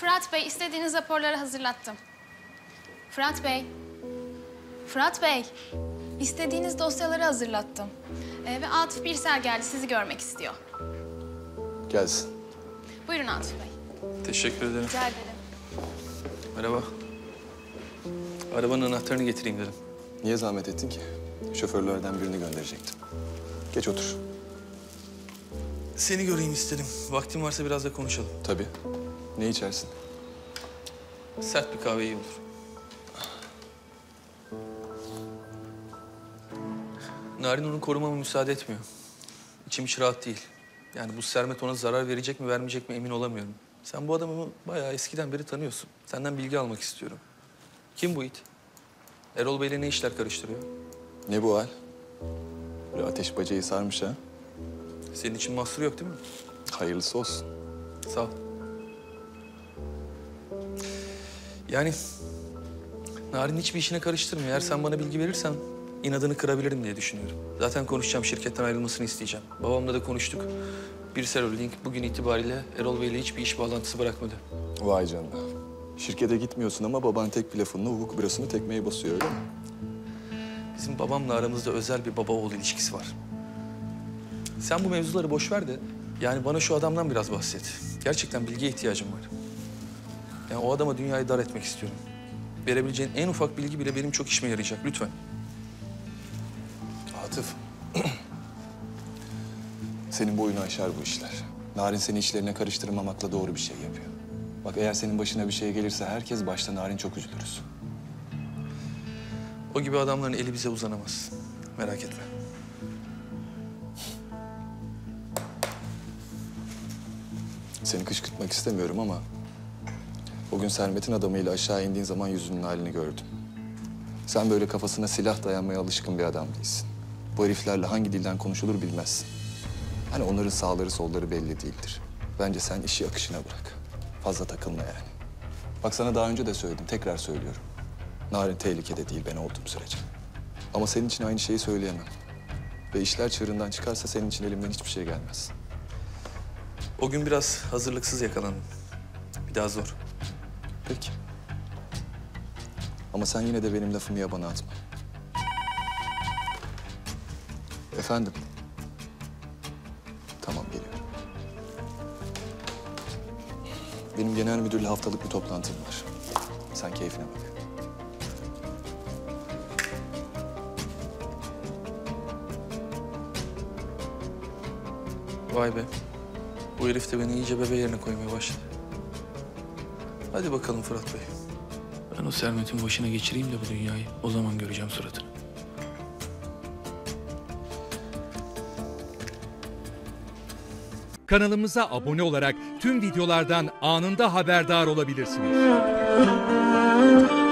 Fırat Bey, istediğiniz raporları hazırlattım. Fırat Bey. Fırat Bey. İstediğiniz dosyaları hazırlattım. Ve Atıf Birsel geldi, sizi görmek istiyor. Gelsin. Buyurun Atıf Bey. Teşekkür ederim. Rica ederim. Merhaba. Arabanın anahtarını getireyim dedim. Niye zahmet ettin ki? Şoförlerden birini gönderecektim. Geç otur. Seni göreyim istedim. Vaktin varsa biraz da konuşalım. Tabii. Ne içersin? Sert bir kahve iyi olur. Narin onu korumama müsaade etmiyor. İçim hiç rahat değil. Yani bu Sermet ona zarar verecek mi vermeyecek mi emin olamıyorum. Sen bu adamı bayağı eskiden beri tanıyorsun. Senden bilgi almak istiyorum. Kim bu it? Erol Bey'le ne işler karıştırıyor? Ne bu hal? Böyle ateş bacayı sarmış ha? Senin için mahsur yok değil mi? Hayırlısı olsun. Sağ ol. Yani Narin hiçbir işine karıştırmıyor. Eğer sen bana bilgi verirsen inadını kırabilirim diye düşünüyorum. Zaten konuşacağım, şirketten ayrılmasını isteyeceğim. Babamla da konuştuk. Birsel Holding bugün itibariyle Erol Bey'le hiçbir iş bağlantısı bırakmadı. Vay canına. Şirkete gitmiyorsun ama baban tek bir lafınla hukuk bürosunu tekmeye basıyor öyle mi? Bizim babamla aramızda özel bir baba oğul ilişkisi var. Sen bu mevzuları boş ver de yani bana şu adamdan biraz bahset. Gerçekten bilgiye ihtiyacım var. Yani o adama dünyayı dar etmek istiyorum. Verebileceğin en ufak bilgi bile benim çok işime yarayacak. Lütfen. Atıf. Senin boyunu aşar bu işler. Narin seni işlerine karıştırmamakla doğru bir şey yapıyor. Bak eğer senin başına bir şey gelirse herkes başta Narin çok üzülürüz. O gibi adamların eli bize uzanamaz. Merak etme. Seni kışkırtmak istemiyorum ama o gün Sermet'in adamıyla aşağı indiğin zaman yüzünün halini gördüm. Sen böyle kafasına silah dayanmaya alışkın bir adam değilsin. Bu heriflerle hangi dilden konuşulur bilmezsin. Hani onların sağları solları belli değildir. Bence sen işi akışına bırak. Fazla takılma yani. Bak sana daha önce de söyledim, tekrar söylüyorum. Narin tehlikede değil ben olduğum sürece. Ama senin için aynı şeyi söyleyemem. Ve işler çığırından çıkarsa senin için elimden hiçbir şey gelmez. O gün biraz hazırlıksız yakalandım. Bir daha zor. Peki. Ama sen yine de benim lafımı yabana atma. Efendim? Tamam, geliyorum. Benim genel müdürle haftalık bir toplantım var. Sen keyfine bak. Vay be. Bu herif de beni iyice bebe yerine koymaya başladı. Hadi bakalım Fırat Bey. Ben o Sermet'in başına geçireyim de bu dünyayı. O zaman göreceğim suratını. Kanalımıza abone olarak tüm videolardan anında haberdar olabilirsiniz.